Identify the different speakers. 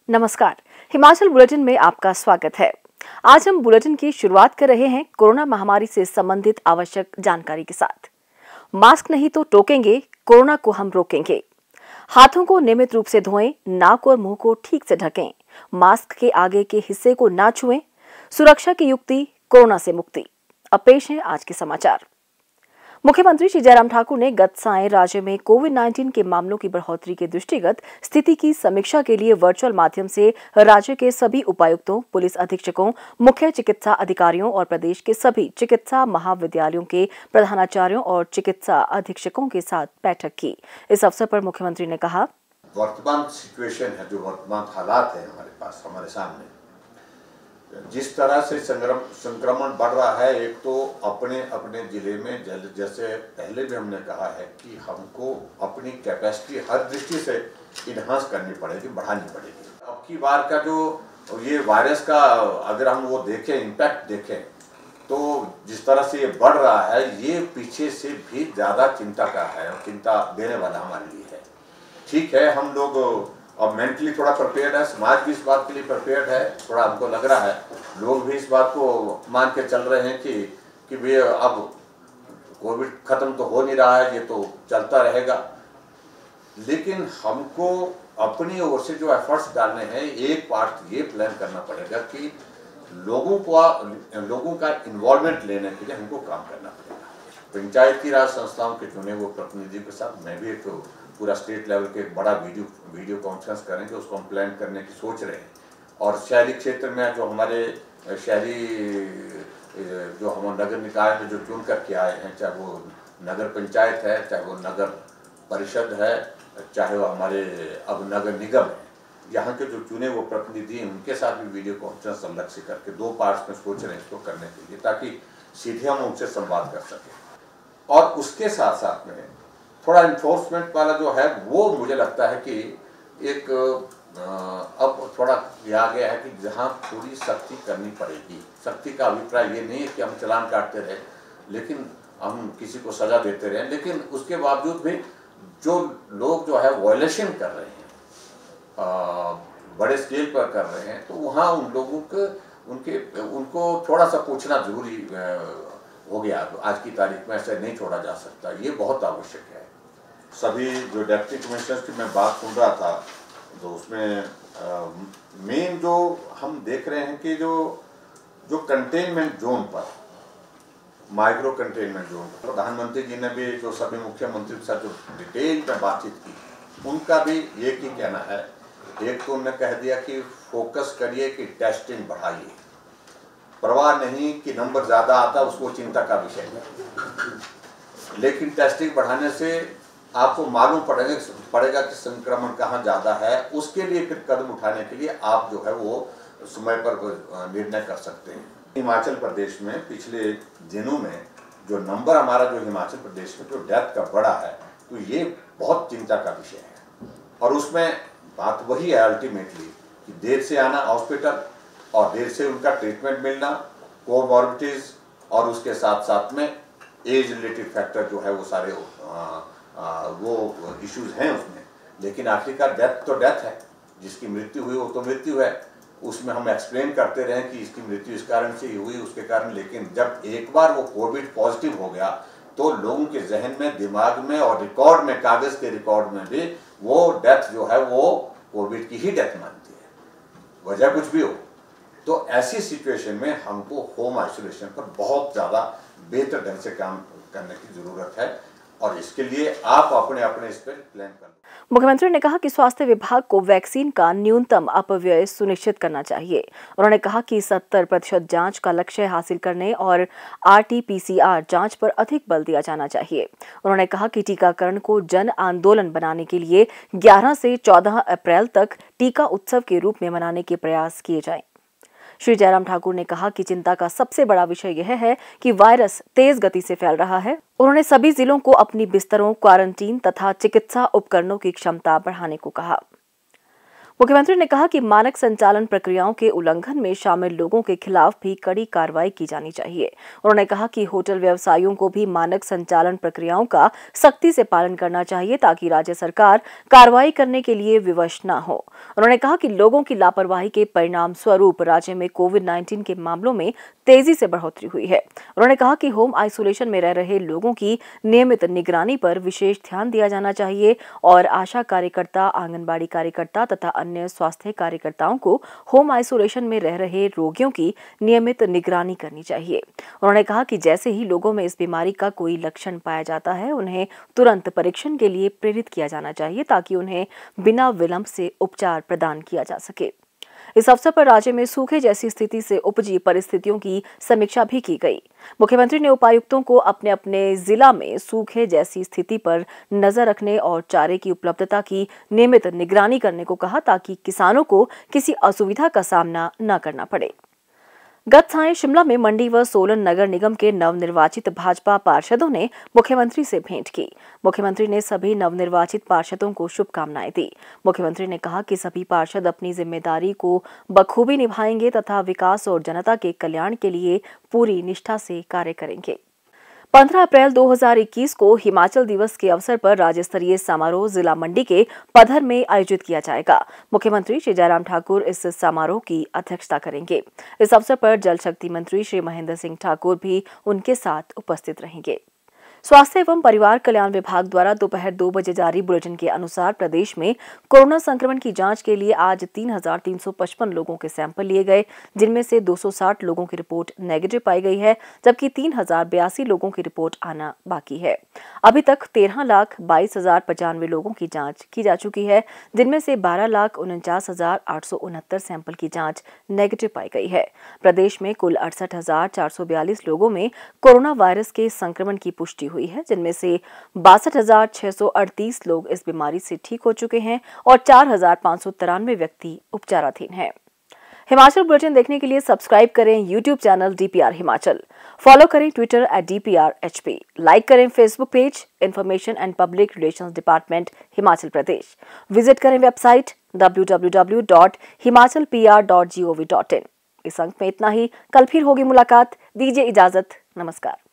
Speaker 1: नमस्कार, हिमाचल बुलेटिन में आपका स्वागत है। आज हम बुलेटिन की शुरुआत कर रहे हैं कोरोना महामारी से संबंधित आवश्यक जानकारी के साथ। मास्क नहीं तो टोकेंगे, कोरोना को हम रोकेंगे। हाथों को नियमित रूप से धोएं, नाक और मुंह को ठीक से ढकें, मास्क के आगे के हिस्से को ना छुएं। सुरक्षा की युक्ति, कोरोना से मुक्ति। अब पेश है आज के समाचार। मुख्यमंत्री श्री जयराम ठाकुर ने गत सायं राज्य में कोविड-19 के मामलों की बढ़ोतरी के दृष्टिगत स्थिति की समीक्षा के लिए वर्चुअल माध्यम से राज्य के सभी उपायुक्तों, पुलिस अधीक्षकों, मुख्य चिकित्सा अधिकारियों और प्रदेश के सभी चिकित्सा महाविद्यालयों के प्रधानाचार्यों और चिकित्सा अधीक्षकों के साथ बैठक की। इस अवसर पर मुख्यमंत्री ने कहा,
Speaker 2: वर्तमान सिचुएशन है, जो वर्तमान हालात है हमारे पास, हमारे सामने जिस तरह से संक्रमण बढ़ रहा है, एक तो अपने अपने जिले में, जैसे पहले भी हमने कहा है कि हमको अपनी कैपेसिटी हर दृष्टि से इन्हांस करनी पड़ेगी, बढ़ानी पड़ेगी। अब की बार का जो ये वायरस का अगर हम वो देखें, इम्पैक्ट देखें, तो जिस तरह से ये बढ़ रहा है, ये पीछे से भी ज़्यादा चिंता का है और चिंता देने वाला हमारे लिए है। ठीक है, हम लोग अब मेंटली थोड़ा प्रिपेयर्ड है, समाज भी इस बात के लिए प्रिपेयर्ड है, थोड़ा हमको लग रहा है, लोग भी इस बात को मान के चल रहे हैं कि भाई अब कोविड खत्म तो हो नहीं रहा है, ये तो चलता रहेगा। लेकिन हमको अपनी ओर से जो एफर्ट्स डालने हैं, एक पार्ट ये प्लान करना पड़ेगा कि लोगों का इन्वॉल्वमेंट लेने के लिए हमको काम करना पड़ेगा। पंचायती राज संस्थाओं के चुने हुए प्रतिनिधियों के साथ मैं भी एक पूरा स्टेट लेवल के एक बड़ा वीडियो कॉन्फ्रेंस करेंगे, उसको हम प्लान करने की सोच रहे हैं। और शहरी क्षेत्र में जो हमारे शहरी जो हम नगर निकाय में जो चुन करके आए हैं, चाहे वो नगर पंचायत है, चाहे वो नगर परिषद है, चाहे वो हमारे अब नगर निगम है, यहाँ के जो चुने वो प्रतिनिधि हैं, उनके साथ भी वीडियो कॉन्फ्रेंस अलग से करके 2 पार्ट्स में सोच रहे हैं इसको करने के लिए, ताकि सीधे हम उनसे संवाद कर सकें। और उसके साथ साथ में थोड़ा इन्फोर्समेंट वाला जो है, वो मुझे लगता है कि एक अब थोड़ा आ गया है कि जहाँ पूरी सख्ती करनी पड़ेगी। सख्ती का अभिप्राय ये नहीं है कि हम चालान काटते रहे, लेकिन हम किसी को सजा देते रहे, लेकिन उसके बावजूद भी जो लोग जो है वायलेशन कर रहे हैं, बड़े स्केल पर कर रहे हैं, तो वहाँ उन लोगों को उनको थोड़ा सा पूछना जरूरी हो गया। आज की तारीख में ऐसे नहीं छोड़ा जा सकता, ये बहुत आवश्यक है। सभी जो डिप्टी कमिश्नर की मैं बात सुन रहा था, तो उसमें मेन जो हम देख रहे हैं कि जो कंटेनमेंट जोन पर, माइक्रो कंटेनमेंट जोन पर, प्रधानमंत्री जी ने भी जो सभी मुख्यमंत्री के साथ जो डिटेल में बातचीत की, उनका भी एक ही कहना है। एक तो उन्होंने कह दिया कि फोकस करिए कि टेस्टिंग बढ़ाइए, परवाह नहीं कि नंबर ज़्यादा आता, उसको चिंता का विषय है, लेकिन टेस्टिंग बढ़ाने से आपको मालूम पड़ेगा कि संक्रमण कहाँ ज़्यादा है। उसके लिए फिर कदम उठाने के लिए आप जो है वो समय पर निर्णय कर सकते हैं। हिमाचल प्रदेश में पिछले दिनों में जो नंबर हमारा जो हिमाचल प्रदेश में जो डेथ का बढ़ा है, तो ये बहुत चिंता का विषय है। और उसमें बात वही है अल्टीमेटली कि देर से आना हॉस्पिटल और देर से उनका ट्रीटमेंट मिलना, कोमॉर्बिडिटीज, और उसके साथ साथ में एज रिलेटेड फैक्टर जो है वो सारे वो इश्यूज हैं उसमें। लेकिन आखिरकार डेथ तो डेथ है, जिसकी मृत्यु हुई वो तो मृत्यु है। उसमें हम एक्सप्लेन करते रहे कि इसकी मृत्यु इस कारण से हुई, उसके कारण, लेकिन जब एक बार वो कोविड पॉजिटिव हो गया, तो लोगों के जहन में, दिमाग में और रिकॉर्ड में, कागज के रिकॉर्ड में भी वो डेथ जो है वो कोविड की ही डेथ मानती है, वजह कुछ भी हो। तो ऐसी सिचुएशन में हमको होम आइसोलेशन पर बहुत ज़्यादा बेहतर ढंग से काम करने की ज़रूरत है, और इसके लिए आप अपने इस पर प्लान कर।
Speaker 1: मुख्यमंत्री ने कहा कि स्वास्थ्य विभाग को वैक्सीन का न्यूनतम अपव्यय सुनिश्चित करना चाहिए। उन्होंने कहा कि 70% जांच का लक्ष्य हासिल करने और RT-PCR जांच पर अधिक बल दिया जाना चाहिए। उन्होंने कहा कि टीकाकरण को जन आंदोलन बनाने के लिए 11 से 14 अप्रैल तक टीका उत्सव के रूप में मनाने के प्रयास किए जाएं। श्री जयराम ठाकुर ने कहा कि चिंता का सबसे बड़ा विषय यह है कि वायरस तेज गति से फैल रहा है। उन्होंने सभी जिलों को अपनी बिस्तरों, क्वारंटीन तथा चिकित्सा उपकरणों की क्षमता बढ़ाने को कहा। मुख्यमंत्री ने कहा कि मानक संचालन प्रक्रियाओं के उल्लंघन में शामिल लोगों के खिलाफ भी कड़ी कार्रवाई की जानी चाहिए। उन्होंने कहा कि होटल व्यवसायियों को भी मानक संचालन प्रक्रियाओं का सख्ती से पालन करना चाहिए ताकि राज्य सरकार कार्रवाई करने के लिए विवश न हो। उन्होंने कहा कि लोगों की लापरवाही के परिणाम स्वरूप राज्य में कोविड-19 के मामलों में तेजी से बढ़ोतरी हुई है। उन्होंने कहा कि होम आइसोलेशन में रह रहे लोगों की नियमित निगरानी पर विशेष ध्यान दिया जाना चाहिए और आशा कार्यकर्ता, आंगनबाड़ी कार्यकर्ता तथा अन्य स्वास्थ्य कार्यकर्ताओं को होम आइसोलेशन में रह रहे रोगियों की नियमित निगरानी करनी चाहिए। उन्होंने कहा कि जैसे ही लोगों में इस बीमारी का कोई लक्षण पाया जाता है, उन्हें तुरंत परीक्षण के लिए प्रेरित किया जाना चाहिए ताकि उन्हें बिना विलंब से उपचार प्रदान किया जा सके। इस अवसर पर राज्य में सूखे जैसी स्थिति से उपजी परिस्थितियों की समीक्षा भी की गई। मुख्यमंत्री ने उपायुक्तों को अपने अपने जिला में सूखे जैसी स्थिति पर नजर रखने और चारे की उपलब्धता की नियमित निगरानी करने को कहा ताकि किसानों को किसी असुविधा का सामना न करना पड़े। गत सायं शिमला में मंडी व सोलन नगर निगम के नवनिर्वाचित भाजपा पार्षदों ने मुख्यमंत्री से भेंट की। मुख्यमंत्री ने सभी नवनिर्वाचित पार्षदों को शुभकामनाएं दी। मुख्यमंत्री ने कहा कि सभी पार्षद अपनी जिम्मेदारी को बखूबी निभाएंगे तथा विकास और जनता के कल्याण के लिए पूरी निष्ठा से कार्य करेंगे। 15 अप्रैल 2021 को हिमाचल दिवस के अवसर पर राज्य स्तरीय समारोह जिला मंडी के पधर में आयोजित किया जाएगा। मुख्यमंत्री श्री जयराम ठाकुर इस समारोह की अध्यक्षता करेंगे। इस अवसर पर जल शक्ति मंत्री श्री महेंद्र सिंह ठाकुर भी उनके साथ उपस्थित रहेंगे। स्वास्थ्य एवं परिवार कल्याण विभाग द्वारा दोपहर 2 बजे जारी बुलेटिन के अनुसार प्रदेश में कोरोना संक्रमण की जांच के लिए आज 3,355 लोगों के सैंपल लिए गए, जिनमें से 260 लोगों की रिपोर्ट नेगेटिव पाई गई है, जबकि 3,082 लोगों की रिपोर्ट आना बाकी है। अभी तक 13,22,095 लोगों की जांच की जा चुकी है, जिनमें से 12,49,869 सैंपल की जांच नेगेटिव पाई गई है। प्रदेश में कुल 68,442 लोगों में कोरोना वायरस के संक्रमण की पुष्टि हुई है, जिनमें से 62,638 लोग इस बीमारी से ठीक हो चुके हैं और 4,593 व्यक्ति उपचाराधीन हैं। हिमाचल बुलेटिन देखने के लिए सब्सक्राइब करें YouTube channel DPR Himachal, follow करें Twitter @DPRHP, लाइक करें Facebook page information and public relations department Himachal Pradesh, visit करें वेबसाइट www.himachalpr.gov.in। इस अंक में इतना ही, कल फिर होगी मुलाकात। दीजिए इजाजत, नमस्कार।